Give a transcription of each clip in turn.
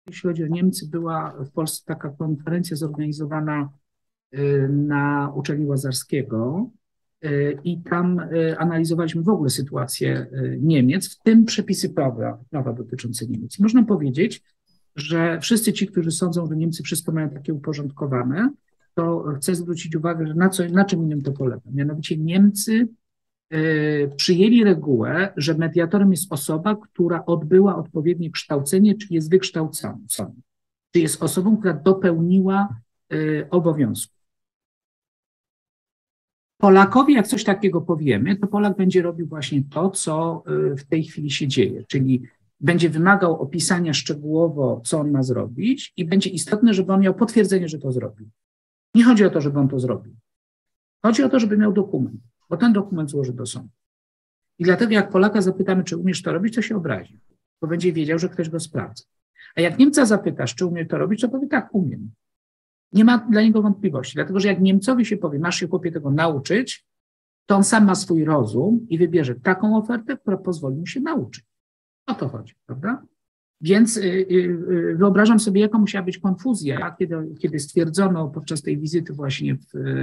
Jeśli chodzi o Niemcy, była w Polsce taka konferencja zorganizowana na uczelni Łazarskiego i tam analizowaliśmy w ogóle sytuację Niemiec, w tym przepisy prawa dotyczące Niemiec. I można powiedzieć, że wszyscy ci, którzy sądzą, że Niemcy wszystko mają takie uporządkowane, to chcę zwrócić uwagę, że na czym innym to polega. Mianowicie Niemcy przyjęli regułę, że mediatorem jest osoba, która odbyła odpowiednie kształcenie, czy jest wykształcona, czy jest osobą, która dopełniła obowiązku. Polakowi, jak coś takiego powiemy, to Polak będzie robił właśnie to, co w tej chwili się dzieje, czyli będzie wymagał opisania szczegółowo, co on ma zrobić i będzie istotne, żeby on miał potwierdzenie, że to zrobił. Nie chodzi o to, żeby on to zrobił. Chodzi o to, żeby miał dokument, bo ten dokument złoży do sądu. I dlatego jak Polaka zapytamy, czy umiesz to robić, to się obrazi, bo będzie wiedział, że ktoś go sprawdza. A jak Niemca zapytasz, czy umie to robić, to powie tak, umiem. Nie ma dla niego wątpliwości, dlatego że jak Niemcowi się powie, masz się chłopie tego nauczyć, to on sam ma swój rozum i wybierze taką ofertę, która pozwoli mu się nauczyć. O to chodzi, prawda? Więc wyobrażam sobie, jaka musiała być konfuzja, kiedy stwierdzono podczas tej wizyty właśnie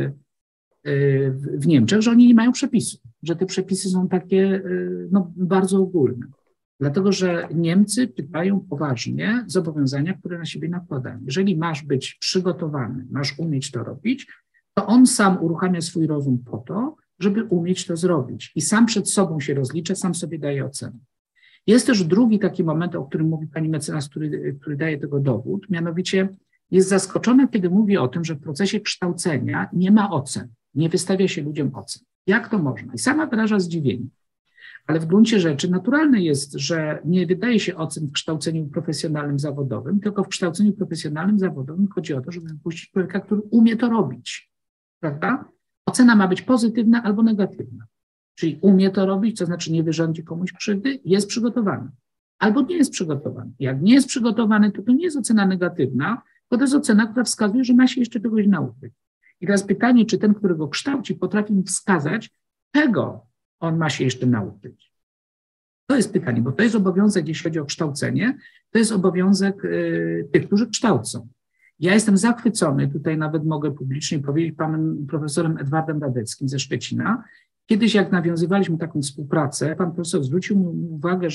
w Niemczech, że oni nie mają przepisów, że te przepisy są takie no, bardzo ogólne. Dlatego, że Niemcy pytają poważnie zobowiązania, które na siebie nakładają. Jeżeli masz być przygotowany, masz umieć to robić, to on sam uruchamia swój rozum po to, żeby umieć to zrobić. I sam przed sobą się rozlicza, sam sobie daje ocenę. Jest też drugi taki moment, o którym mówi pani mecenas, który daje tego dowód, mianowicie jest zaskoczona, kiedy mówi o tym, że w procesie kształcenia nie ma ocen, nie wystawia się ludziom ocen. Jak to można? I sama wyraża zdziwienie. Ale w gruncie rzeczy naturalne jest, że nie wydaje się ocen w kształceniu profesjonalnym, zawodowym, tylko w kształceniu profesjonalnym, zawodowym chodzi o to, żeby wypuścić człowieka, który umie to robić, prawda? Ocena ma być pozytywna albo negatywna. Czyli umie to robić, to znaczy nie wyrządzi komuś krzywdy, jest przygotowany. Albo nie jest przygotowany. Jak nie jest przygotowany, to nie jest ocena negatywna, to jest ocena, która wskazuje, że ma się jeszcze czegoś nauczyć. I teraz pytanie, czy ten, który go kształci, potrafi mu wskazać, czego on ma się jeszcze nauczyć. To jest pytanie, bo to jest obowiązek, jeśli chodzi o kształcenie, to jest obowiązek tych, którzy kształcą. Ja jestem zachwycony, tutaj nawet mogę publicznie powiedzieć, panem profesorem Edwardem Radeckim ze Szczecina. Kiedyś jak nawiązywaliśmy taką współpracę, pan profesor zwrócił mi uwagę,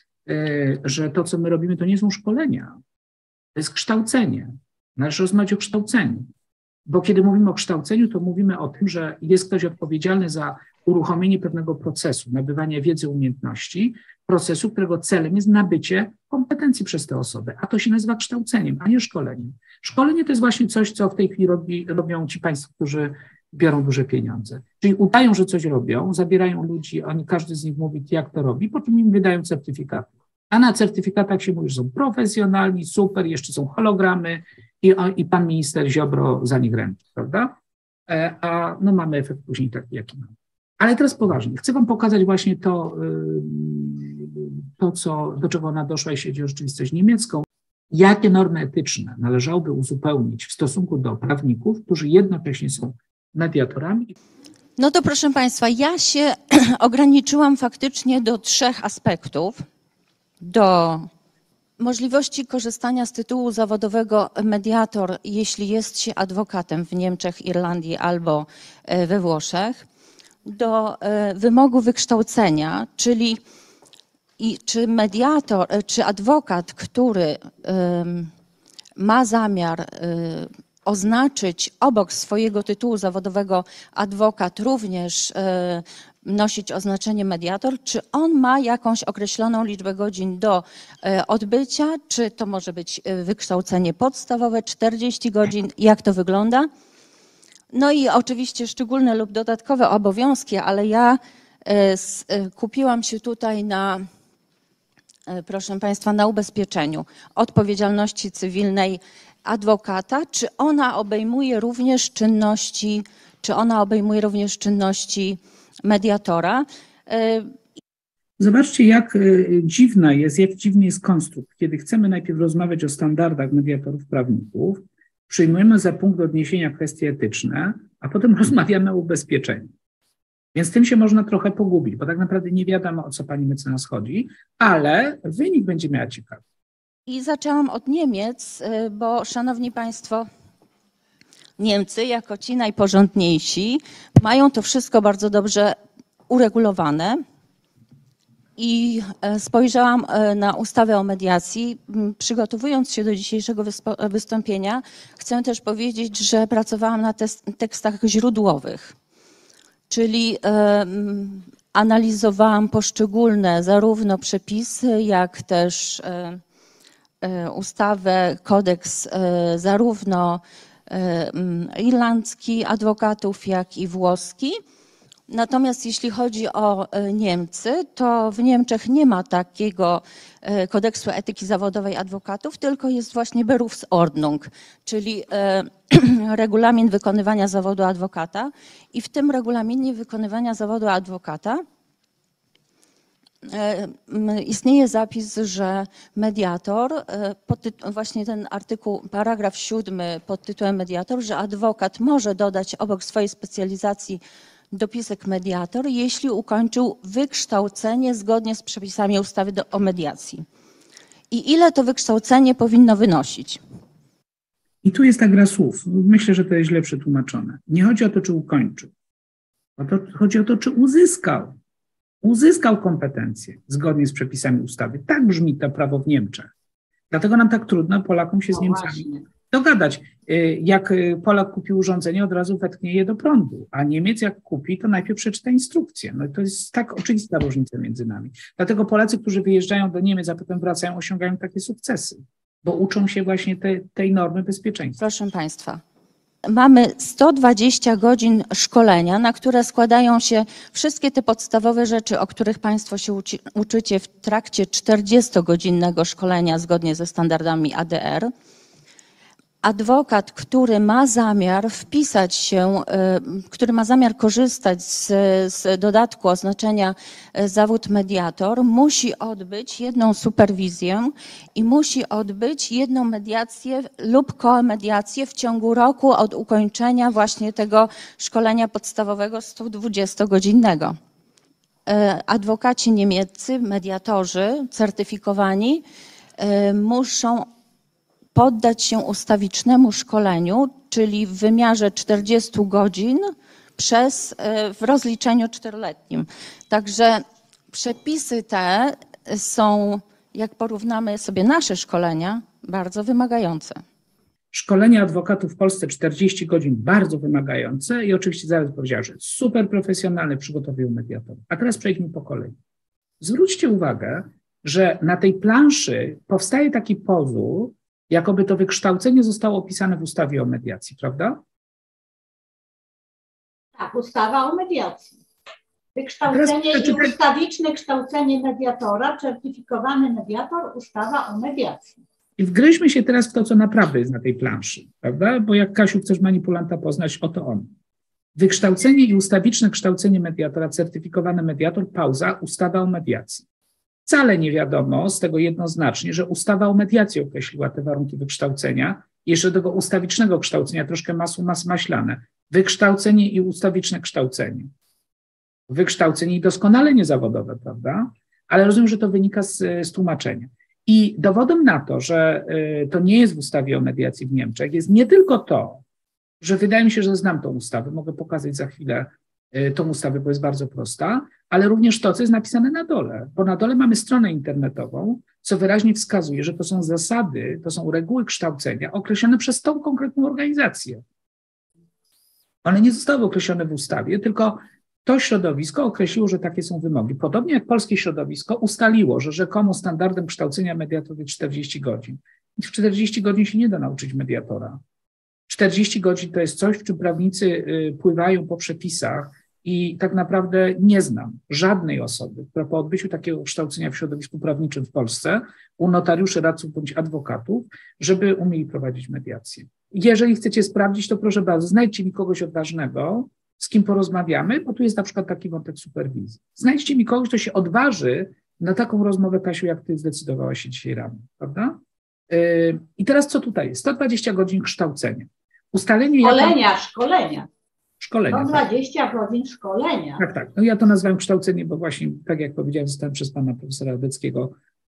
że to, co my robimy, to nie są szkolenia, to jest kształcenie. Należy rozmawiać o kształceniu. Bo kiedy mówimy o kształceniu, to mówimy o tym, że jest ktoś odpowiedzialny za uruchomienie pewnego procesu, nabywanie wiedzy, umiejętności, procesu, którego celem jest nabycie kompetencji przez tę osobę, a to się nazywa kształceniem, a nie szkoleniem. Szkolenie to jest właśnie coś, co w tej chwili robią ci państwo, którzy biorą duże pieniądze. Czyli udają, że coś robią, zabierają ludzi, każdy z nich mówi, jak to robi, po czym im wydają certyfikaty. A na certyfikatach się mówi, że są profesjonalni, super, jeszcze są hologramy i pan minister Ziobro za nich ręczy, prawda? A no mamy efekt później taki, jaki mamy. Ale teraz poważnie. Chcę wam pokazać właśnie to do czego ona doszła, jeśli chodzi o rzeczywistość niemiecką. Jakie normy etyczne należałoby uzupełnić w stosunku do prawników, którzy jednocześnie są mediatorami? No to proszę państwa, ja się ograniczyłam faktycznie do 3 aspektów. Do możliwości korzystania z tytułu zawodowego mediator, jeśli jest się adwokatem w Niemczech, Irlandii albo we Włoszech, do wymogu wykształcenia, czyli czy mediator, czy adwokat, który ma zamiar oznaczyć obok swojego tytułu zawodowego adwokat również nosić oznaczenie mediator, czy on ma jakąś określoną liczbę godzin do odbycia, czy to może być wykształcenie podstawowe, 40 godzin, jak to wygląda. No i oczywiście szczególne lub dodatkowe obowiązki, ale ja kupiłam się tutaj na, proszę państwa, na ubezpieczeniu odpowiedzialności cywilnej adwokata, czy ona obejmuje również czynności mediatora. Zobaczcie, jak dziwny jest konstrukt. Kiedy chcemy najpierw rozmawiać o standardach mediatorów prawników, przyjmujemy za punkt odniesienia kwestie etyczne, a potem rozmawiamy o ubezpieczeniu. Więc tym się można trochę pogubić, bo tak naprawdę nie wiadomo, o co pani mecenas chodzi, ale wynik będzie miała ciekawy. I zaczęłam od Niemiec, bo szanowni państwo, Niemcy jako ci najporządniejsi mają to wszystko bardzo dobrze uregulowane. I spojrzałam na ustawę o mediacji. Przygotowując się do dzisiejszego wystąpienia, chcę też powiedzieć, że pracowałam na tekstach źródłowych, czyli analizowałam poszczególne zarówno przepisy, jak też ustawę, kodeks zarówno irlandzki adwokatów, jak i włoski. Natomiast jeśli chodzi o Niemcy, to w Niemczech nie ma takiego kodeksu etyki zawodowej adwokatów, tylko jest właśnie Berufsordnung, czyli regulamin wykonywania zawodu adwokata. I w tym regulaminie wykonywania zawodu adwokata istnieje zapis, że mediator, właśnie ten artykuł, paragraf 7 pod tytułem mediator, że adwokat może dodać obok swojej specjalizacji dopisek mediator, jeśli ukończył wykształcenie zgodnie z przepisami ustawy o mediacji. I ile to wykształcenie powinno wynosić? I tu jest ta gra słów. Myślę, że to jest źle przetłumaczone. Nie chodzi o to, czy ukończył. Chodzi o to, czy uzyskał. Uzyskał kompetencje zgodnie z przepisami ustawy. Tak brzmi to prawo w Niemczech. Dlatego nam tak trudno Polakom się z Niemcami dogadać. Jak Polak kupi urządzenie, od razu wetknie je do prądu, a Niemiec jak kupi, to najpierw przeczyta instrukcję. No to jest tak oczywista różnica między nami. Dlatego Polacy, którzy wyjeżdżają do Niemiec, a potem wracają, osiągają takie sukcesy, bo uczą się właśnie tej normy bezpieczeństwa. Proszę państwa, mamy 120 godzin szkolenia, na które składają się wszystkie te podstawowe rzeczy, o których państwo się uczycie w trakcie 40-godzinnego szkolenia zgodnie ze standardami ADR. Adwokat, który ma zamiar wpisać się, który ma zamiar korzystać z dodatku oznaczenia zawód mediator, musi odbyć jedną superwizję i musi odbyć jedną mediację lub koemediację w ciągu roku od ukończenia właśnie tego szkolenia podstawowego 120-godzinnego. Adwokaci niemieccy, mediatorzy certyfikowani muszą poddać się ustawicznemu szkoleniu, czyli w wymiarze 40 godzin w rozliczeniu 4-letnim. Także przepisy te są, jak porównamy sobie nasze szkolenia, bardzo wymagające. Szkolenie adwokatów w Polsce 40 godzin, bardzo wymagające i oczywiście zaraz powiedziała, że super profesjonalne, przygotowują mediatorów. A teraz przejdźmy po kolei. Zwróćcie uwagę, że na tej planszy powstaje taki pozór, jakoby to wykształcenie zostało opisane w ustawie o mediacji, prawda? Tak, ustawa o mediacji. Wykształcenie i ustawiczne kształcenie mediatora, certyfikowany mediator, ustawa o mediacji. I wgryźmy się teraz w to, co naprawdę jest na tej planszy, prawda? Bo jak, Kasiu, chcesz manipulanta poznać, oto on. Wykształcenie i ustawiczne kształcenie mediatora, certyfikowany mediator, pauza, ustawa o mediacji. Wcale nie wiadomo z tego jednoznacznie, że ustawa o mediacji określiła te warunki wykształcenia. Jeszcze do tego ustawicznego kształcenia troszkę maślane. Wykształcenie i ustawiczne kształcenie. Wykształcenie i doskonalenie zawodowe, prawda? Ale rozumiem, że to wynika z tłumaczenia. I dowodem na to, że to nie jest w ustawie o mediacji w Niemczech, jest nie tylko to, że wydaje mi się, że znam tą ustawę, mogę pokazać za chwilę tą ustawę, bo jest bardzo prosta, ale również to, co jest napisane na dole, bo na dole mamy stronę internetową, co wyraźnie wskazuje, że to są zasady, to są reguły kształcenia określone przez tą konkretną organizację. One nie zostały określone w ustawie, tylko to środowisko określiło, że takie są wymogi. Podobnie jak polskie środowisko ustaliło, że rzekomo standardem kształcenia mediatora jest 40 godzin. I w 40 godzin się nie da nauczyć mediatora. 40 godzin to jest coś, w czym prawnicy pływają po przepisach i tak naprawdę nie znam żadnej osoby, która po odbyciu takiego kształcenia w środowisku prawniczym w Polsce, u notariuszy, radców bądź adwokatów, żeby umieli prowadzić mediację. Jeżeli chcecie sprawdzić, to proszę bardzo, znajdźcie mi kogoś odważnego, z kim porozmawiamy, bo tu jest na przykład taki wątek superwizji. Znajdźcie mi kogoś, kto się odważy na taką rozmowę, Kasiu, jak ty zdecydowałaś się dzisiaj rano, prawda? I teraz co tutaj jest? 120 godzin kształcenia. Ustalenie... Szkolenia. 120 godzin szkolenia. Tak. No ja to nazwałem kształcenie, bo właśnie, tak jak powiedziałem, zostałem przez pana profesora Radeckiego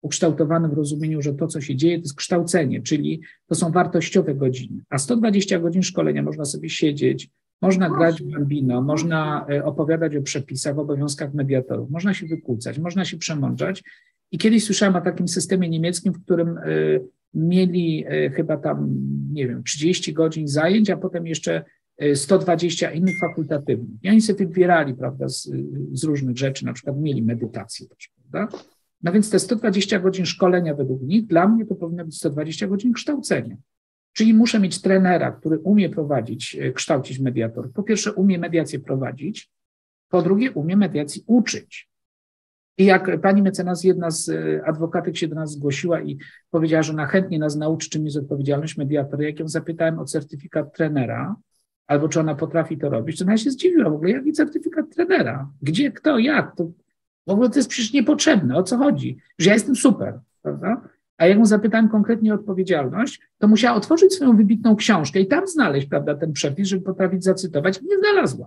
ukształtowany w rozumieniu, że to, co się dzieje, to jest kształcenie, czyli to są wartościowe godziny. A 120 godzin szkolenia można sobie siedzieć, można grać w bambino, można opowiadać o przepisach, obowiązkach mediatorów, można się wykłócać, można się przemądrzać. I kiedyś słyszałam o takim systemie niemieckim, w którym mieli chyba tam, nie wiem, 30 godzin zajęć, a potem jeszcze 120 innych fakultatywnych. I oni sobie wybierali, prawda, z różnych rzeczy, na przykład mieli medytację też, prawda? No więc te 120 godzin szkolenia według nich, dla mnie to powinno być 120 godzin kształcenia. Czyli muszę mieć trenera, który umie prowadzić, kształcić mediatorów. Po pierwsze, umie mediację prowadzić, po drugie, umie mediacji uczyć. I jak pani mecenas, jedna z adwokatek się do nas zgłosiła i powiedziała, że ona chętnie nas nauczy, czym jest odpowiedzialność mediatora, jak ją zapytałem o certyfikat trenera, albo czy ona potrafi to robić, to ona się zdziwiła w ogóle, jaki certyfikat trenera? Gdzie, kto, jak? To w ogóle to jest przecież niepotrzebne. O co chodzi? Że ja jestem super, prawda? A jak mu zapytałem konkretnie o odpowiedzialność, to musiała otworzyć swoją wybitną książkę i tam znaleźć, prawda, ten przepis, żeby potrafić zacytować. Nie znalazła.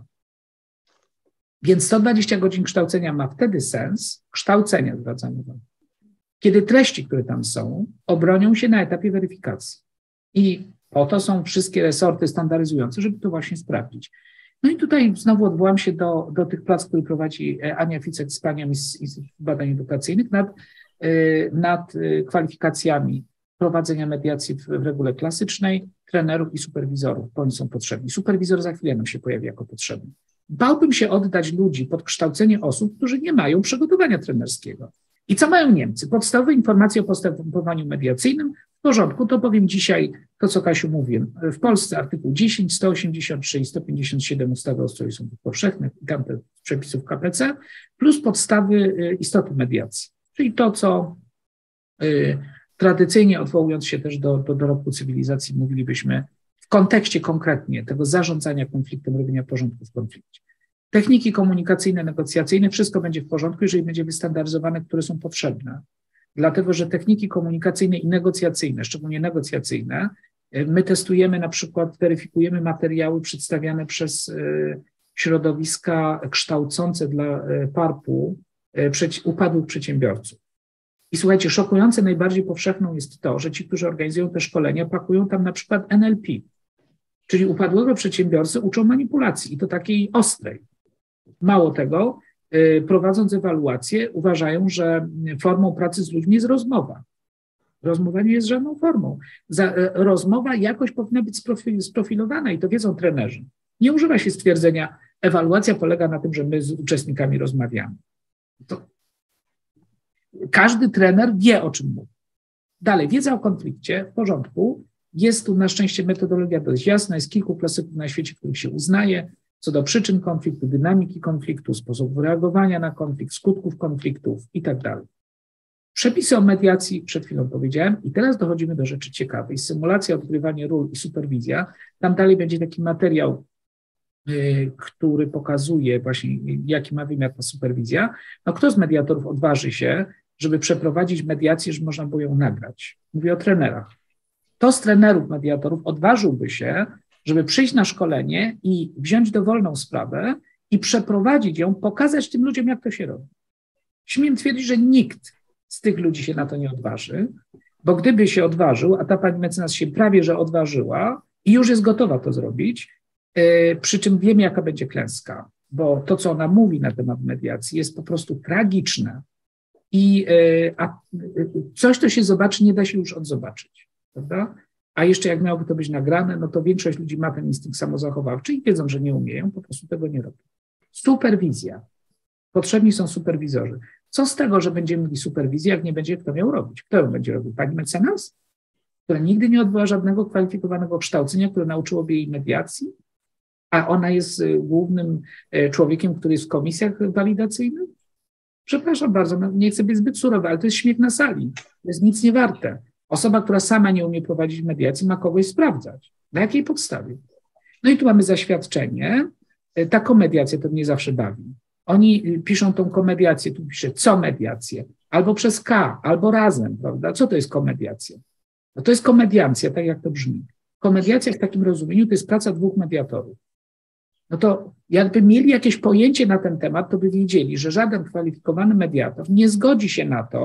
Więc 120 godzin kształcenia ma wtedy sens, kształcenia, zwracam uwagę, kiedy treści, które tam są, obronią się na etapie weryfikacji. I po to są wszystkie resorty standaryzujące, żeby to właśnie sprawdzić. No i tutaj znowu odwołam się do tych prac, które prowadzi Ania Ficek z panią z Instytutu Badań Edukacyjnych nad kwalifikacjami prowadzenia mediacji w regule klasycznej, trenerów i superwizorów, bo oni są potrzebni. Superwizor za chwilę nam się pojawi jako potrzebny. Bałbym się oddać ludzi pod kształcenie osób, którzy nie mają przygotowania trenerskiego. I co mają Niemcy? Podstawowe informacje o postępowaniu mediacyjnym. W porządku, to powiem dzisiaj to, co Kasiu mówiłem. W Polsce artykuł 10, 183 i 157 ustawy o ustroju sądów powszechnych i tamte przepisów KPC, plus podstawy istoty mediacji. Czyli to, co tradycyjnie, odwołując się też do dorobku cywilizacji, mówilibyśmy w kontekście konkretnie tego zarządzania konfliktem, robienia porządku w konflikcie. Techniki komunikacyjne, negocjacyjne, wszystko będzie w porządku, jeżeli będzie wystandaryzowane, które są potrzebne. Dlatego, że techniki komunikacyjne i negocjacyjne, szczególnie negocjacyjne, my testujemy, na przykład weryfikujemy materiały przedstawiane przez środowiska kształcące dla PARP-u upadłych przedsiębiorców. I słuchajcie, szokujące najbardziej powszechną jest to, że ci, którzy organizują te szkolenia, pakują tam na przykład NLP, czyli upadłego przedsiębiorcę uczą manipulacji i to takiej ostrej. Mało tego, prowadząc ewaluację, uważają, że formą pracy z ludźmi jest rozmowa. Rozmowa nie jest żadną formą. Rozmowa jakoś powinna być sprofilowana i to wiedzą trenerzy. Nie używa się stwierdzenia, ewaluacja polega na tym, że my z uczestnikami rozmawiamy. To każdy trener wie, o czym mówi. Dalej, wiedza o konflikcie, w porządku. Jest tu na szczęście metodologia dość jasna, jest kilku klasyków na świecie, których się uznaje, co do przyczyn konfliktu, dynamiki konfliktu, sposobu reagowania na konflikt, skutków konfliktów i tak dalej. Przepisy o mediacji przed chwilą powiedziałem i teraz dochodzimy do rzeczy ciekawej. Symulacja, odgrywanie ról i superwizja. Tam dalej będzie taki materiał, który pokazuje właśnie, jaki ma wymiar ta superwizja. No kto z mediatorów odważy się, żeby przeprowadzić mediację, żeby można było ją nagrać? Mówię o trenerach. Kto z trenerów mediatorów odważyłby się, żeby przyjść na szkolenie i wziąć dowolną sprawę i przeprowadzić ją, pokazać tym ludziom, jak to się robi? Śmiem twierdzić, że nikt z tych ludzi się na to nie odważy, bo gdyby się odważył, a ta pani mecenas się prawie że odważyła i już jest gotowa to zrobić, przy czym wiemy, jaka będzie klęska, bo to, co ona mówi na temat mediacji, jest po prostu tragiczne a coś, to się zobaczy, nie da się już odzobaczyć, prawda? A jeszcze jak miałoby to być nagrane, no to większość ludzi ma ten instynkt samozachowawczy i wiedzą, że nie umieją, po prostu tego nie robią. Superwizja. Potrzebni są superwizorzy. Co z tego, że będziemy mieli superwizję, jak nie będzie kto miał robić? Kto ją będzie robił? Pani mecenas? Która nigdy nie odbyła żadnego kwalifikowanego kształcenia, które nauczyłoby jej mediacji, a ona jest głównym człowiekiem, który jest w komisjach walidacyjnych? Przepraszam bardzo, no nie chcę być zbyt surowy, ale to jest śmiech na sali. To jest nic nie warte. Osoba, która sama nie umie prowadzić mediacji, ma kogoś sprawdzać. Na jakiej podstawie? No i tu mamy zaświadczenie. Ta komediacja to mnie zawsze bawi. Oni piszą tą komediację, tu pisze co mediację, albo przez K, albo razem, prawda? Co to jest komediacja? No to jest komediancja, tak jak to brzmi. Komediacja w takim rozumieniu to jest praca dwóch mediatorów. No to jakby mieli jakieś pojęcie na ten temat, to by wiedzieli, że żaden kwalifikowany mediator nie zgodzi się na to,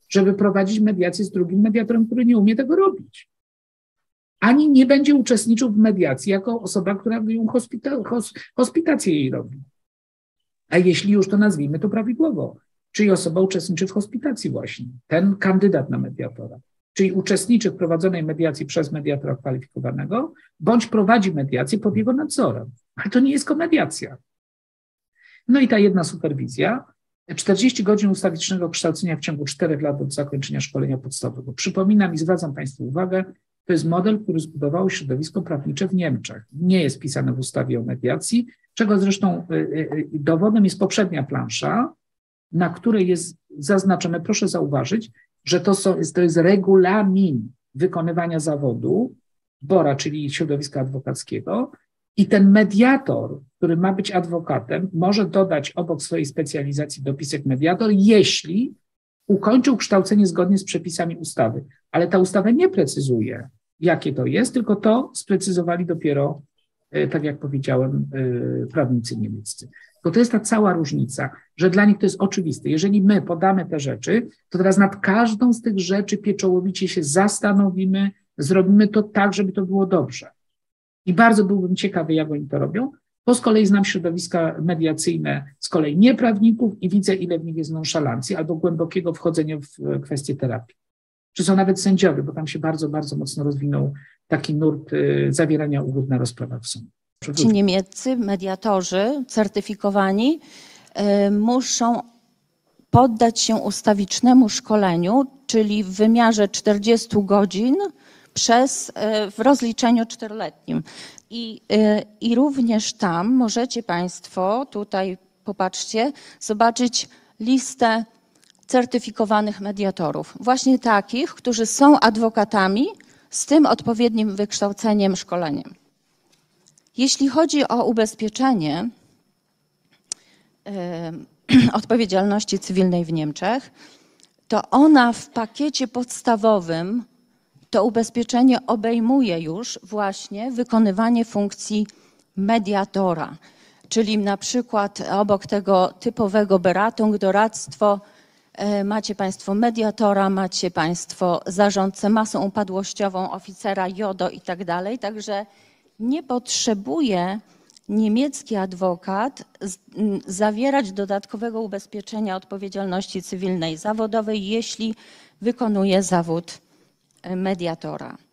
żeby prowadzić mediację z drugim mediatorem, który nie umie tego robić. Ani nie będzie uczestniczył w mediacji jako osoba, która ją hospitację jej robi. A jeśli już, to nazwijmy to prawidłowo. Czyli osoba uczestniczy w hospitacji właśnie, ten kandydat na mediatora. Czyli uczestniczy w prowadzonej mediacji przez mediatora kwalifikowanego, bądź prowadzi mediację pod jego nadzorem. Ale to nie jest komediacja. No i ta jedna superwizja, 40 godzin ustawicznego kształcenia w ciągu 4 lat od zakończenia szkolenia podstawowego. Przypominam i zwracam Państwu uwagę, to jest model, który zbudowało środowisko prawnicze w Niemczech. Nie jest wpisane w ustawie o mediacji, czego zresztą dowodem jest poprzednia plansza, na której jest zaznaczone, proszę zauważyć, że to jest regulamin wykonywania zawodu BOR-a, czyli środowiska adwokackiego, i ten mediator, który ma być adwokatem, może dodać obok swojej specjalizacji dopisek mediator, jeśli ukończył kształcenie zgodnie z przepisami ustawy. Ale ta ustawa nie precyzuje, jakie to jest, tylko to sprecyzowali dopiero, tak jak powiedziałem, prawnicy niemieccy. Bo to jest ta cała różnica, że dla nich to jest oczywiste. Jeżeli my podamy te rzeczy, to teraz nad każdą z tych rzeczy pieczołowicie się zastanowimy, zrobimy to tak, żeby to było dobrze. I bardzo byłbym ciekawy, jak oni to robią, bo z kolei znam środowiska mediacyjne z kolei nieprawników i widzę, ile w nich jest nonszalancji albo głębokiego wchodzenia w kwestie terapii. Czy są nawet sędziowie, bo tam się bardzo, bardzo mocno rozwinął taki nurt zawierania ugód na rozprawach w sądzie. Ci niemieccy mediatorzy certyfikowani muszą poddać się ustawicznemu szkoleniu, czyli w wymiarze 40 godzin w rozliczeniu 4-letnim. I również tam możecie Państwo, tutaj popatrzcie, zobaczyć listę certyfikowanych mediatorów. Właśnie takich, którzy są adwokatami z tym odpowiednim wykształceniem, szkoleniem. Jeśli chodzi o ubezpieczenie odpowiedzialności cywilnej w Niemczech, to ona w pakiecie podstawowym, to ubezpieczenie obejmuje już właśnie wykonywanie funkcji mediatora, czyli na przykład obok tego typowego Beratung, doradztwo, macie Państwo mediatora, macie Państwo zarządcę masą upadłościową, oficera JODO i tak dalej, także nie potrzebuje niemiecki adwokat zawierać dodatkowego ubezpieczenia odpowiedzialności cywilnej zawodowej, jeśli wykonuje zawód mediatora.